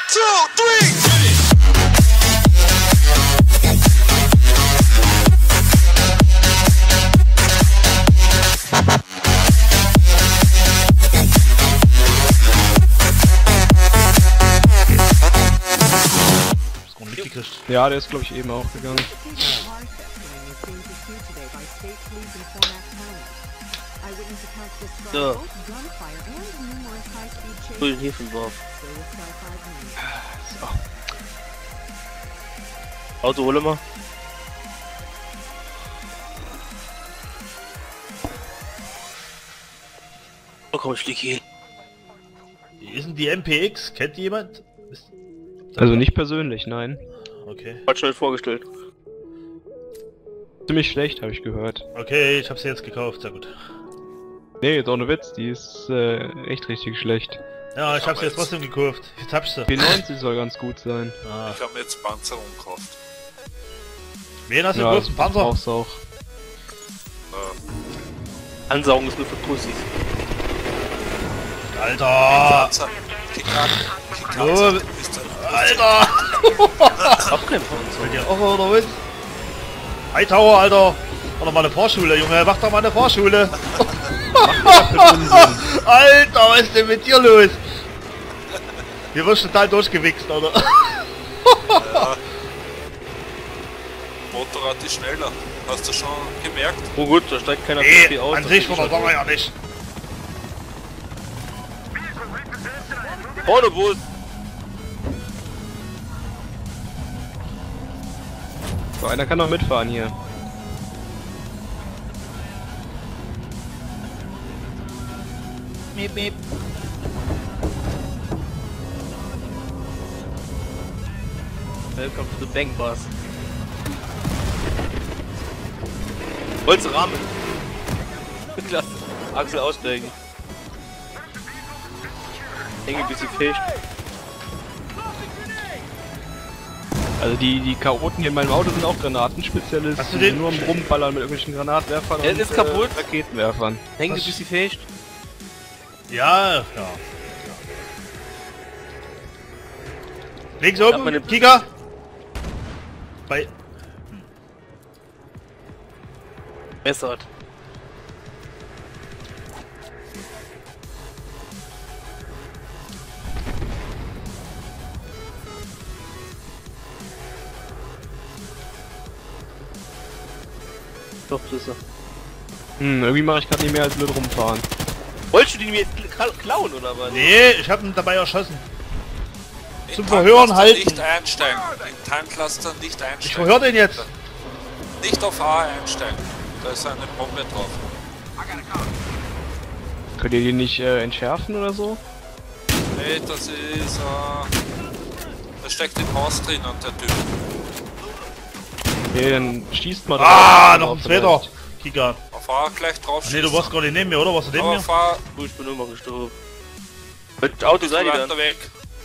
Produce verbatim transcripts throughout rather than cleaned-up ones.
two, three. Ja, der ist glaube ich eben auch gegangen. So. Grünen Hefenwurf. So. Auto hole mal. Oh komm, ich flieg hier. Wie ist denn die M P X? Kennt die jemand? Ist... Also nicht persönlich, nein. Okay. Hat schnell vorgestellt. Ziemlich schlecht, habe ich gehört. Okay, ich habe sie jetzt gekauft, sehr gut. Nee, jetzt ohne Witz, die ist äh, echt richtig schlecht. Ja, ich habe sie jetzt trotzdem gekauft. Jetzt hab ich sie. P neunzig soll ganz gut sein. Ah. Ich habe mir jetzt Panzer umgekauft. Wen hast du Ja, gekauft? Einen Panzer? brauchst du auch. Äh, Ansaugen ist nur für Pussys. Alter! Panzer. Kickhack. Oh, Kickhack. Alter! Auch kein Panzer. Wollt ihr auch oder was? Hightower, Alter! Mach doch mal eine Vorschule, Junge, mach doch mal eine Vorschule! Alter, was ist denn mit dir los? Hier wirst du total durchgewichst, oder? Ja. Motorrad ist schneller. Hast du schon gemerkt? Oh gut, da steigt keiner Nee, viel aus. an das sich find von ich der halt Sache ja nicht. gut. Vorne Bus! So, einer kann noch mitfahren hier. Miep, miep. Welcome to the Bang Bus. Wollt's Rahmen? Klasse. Axel aussteigen. Hänge bis sie fest. Also die, die Chaoten hier in meinem Auto sind auch Granatenspezialisten. Hast du den- Nur am Rumballern mit irgendwelchen Granatwerfern Der und ist kaputt. Äh, Raketenwerfern. Hänge Was? bis sie fest. Ja, ja. Links hab oben, meine- Kika! Bei... Messert. Doch, das ist er. Hm, irgendwie mache ich gerade nicht mehr als blöd rumfahren. Wolltest du die mir kla- klauen oder was? Nee, ich hab ihn dabei erschossen. Den Zum Verhören Tankcluster halten. Nicht einsteigen. Den Tankcluster nicht einsteigen. Ich verhör den jetzt. Nicht auf A einsteigen. Da ist eine Bombe drauf. Könnt ihr die nicht äh, entschärfen oder so? Nee, das ist... Äh, da steckt im Haus drin an der Tür. Nee, dann schießt mal Ah, drauf, noch ein vielleicht. zweiter. Kika. Auf A gleich drauf Nee, du warst gar nicht neben mir, oder? Warst du neben Aber mir? auf A Oh, ich bin immer gestorben. Welches Auto seid ihr weiter denn? weg.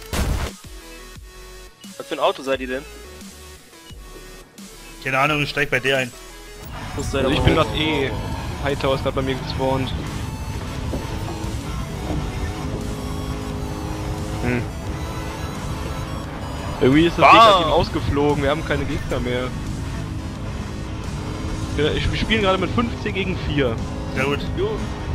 Was für ein Auto seid ihr denn? Keine Ahnung, ich steig bei dir ein. Muss sein, Also ich aber- bin gerade eh... Hightower ist gerade bei mir gespawnt. Hm. Irgendwie ist das Bam! Gegner-Team ausgeflogen, wir haben keine Gegner mehr. Ja, ich- Wir spielen gerade mit fünfzehn gegen vier. Sehr gut. Jo,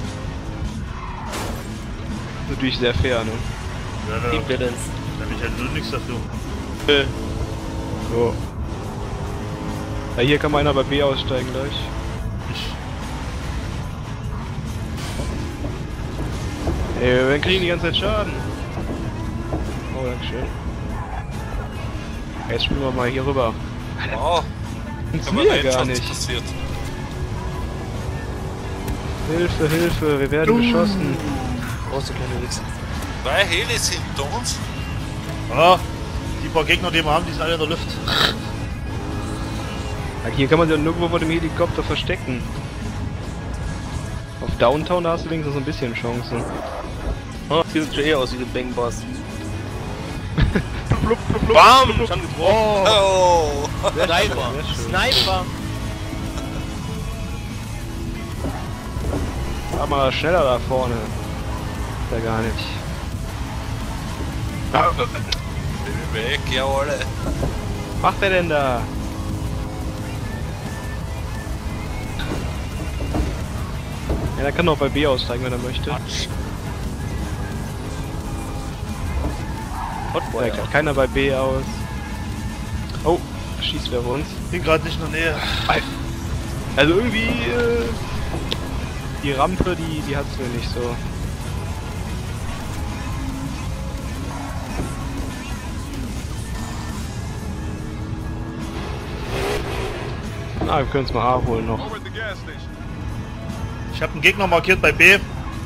Natürlich sehr fair, ne? Ja, da Team Balance. kann ich halt nur nichts dafür. Äh, So. Ja, hier kann mal einer bei B aussteigen gleich. Ich... Ey, wir kriegen die ganze Zeit Schaden. Oh, dankeschön. Jetzt springen wir mal hier rüber. Oh, Funktioniert ja gar Headshots nicht. passiert. Hilfe, Hilfe, wir werden beschossen. brauchst du keine Wichse. Drei Helis hinter uns. Ah, die paar Gegner, die wir haben, die sind alle in der Luft. Ja, hier kann man sich ja nirgendwo vor dem Helikopter verstecken. Auf Downtown da hast du wenigstens so ein bisschen Chancen. Oh, die sieht schon eher aus wie ein Bang Bus. Blub, blub, blub. Bam! Schon getroffen. Oh, Sniper! sehr schön. Sniper! Fahr mal schneller da vorne. Ja gar nicht. weg, ja alle. Was macht der denn da? Ja, der kann doch bei B aussteigen, wenn er möchte. Hotboy, Ja, kriegt keiner bei B aus. Oh, da schießt wer auf uns. Bin gerade nicht in der Nähe. Also irgendwie, äh, die Rampe, die, die hat's mir nicht so. Na, wir können uns mal A holen noch. Ich habe einen Gegner markiert bei B.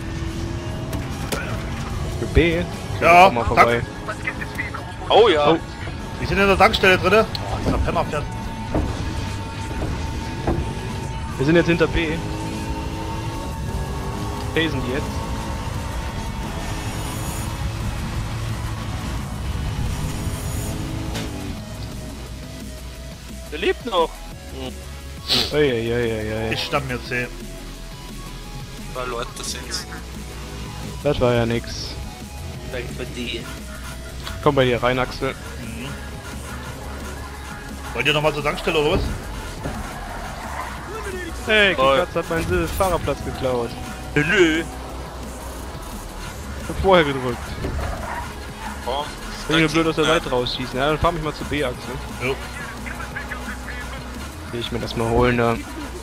Für B? Ja, Auch mal vorbei. Oh ja. Oh. Die sind in der Tankstelle drinne. Oh, dieser Penner fährt. Wir sind jetzt hinter B. Phasen die jetzt. Der lebt noch. Uiuiuiui. Ich stamm mir C. Zwei Leute sind's. Das war ja nix. Danke für die. Komm bei dir rein, Axel. Mhm. Wollt ihr nochmal zur Tankstelle oder was? Hey, Oh. Kikatz hat meinen Sil- Fahrerplatz geklaut. Nö. Ich hab vorher gedrückt. Komm. Bin mir blöd aus der Ja. Seite rausschießen. Ja, dann fahr mich mal zu B, Axel. Jo. Will ich mir das mal holen da.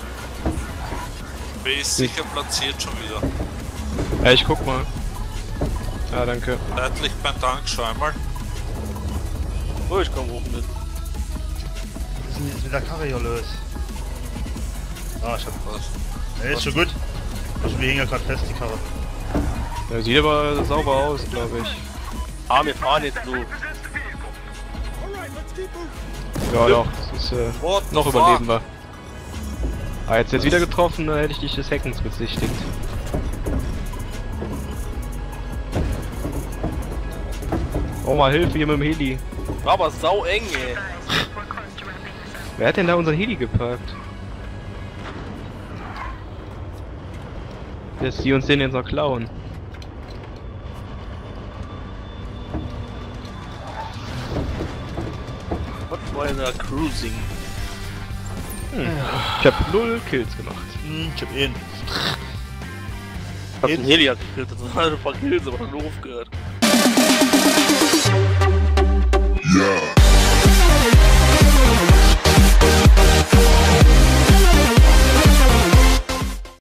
B ist sicher platziert schon wieder. Ja, ich guck mal. Ja, danke. Seitlich beim Tank schon einmal. Oh, ich komm hoch mit. Was ist denn jetzt mit der Karre hier los? Ah, ich hab Was? Ja, ist schon gut. Also, wir hängen ja gerade fest, die Karre. Ja, sieht aber sauber aus, glaube ich. Ah, wir fahren jetzt so. Ja, doch. Das ist, äh, What the noch fuck? überleben wir. Ah, jetzt jetzt wieder getroffen, da hätte ich dich des Hackens bezichtigt. Oh, mal Hilfe hier mit dem Heli. War aber sau eng, ey. Wer hat denn da unseren Heli geparkt? Dass die uns den jetzt noch klauen. Hotboiler Cruising. Hm. Ich hab null Kills gemacht. Hm, ich hab eh einen. Ich hab den Heli gekillt, das waren ein paar Kills, aber nur aufgehört. Yeah.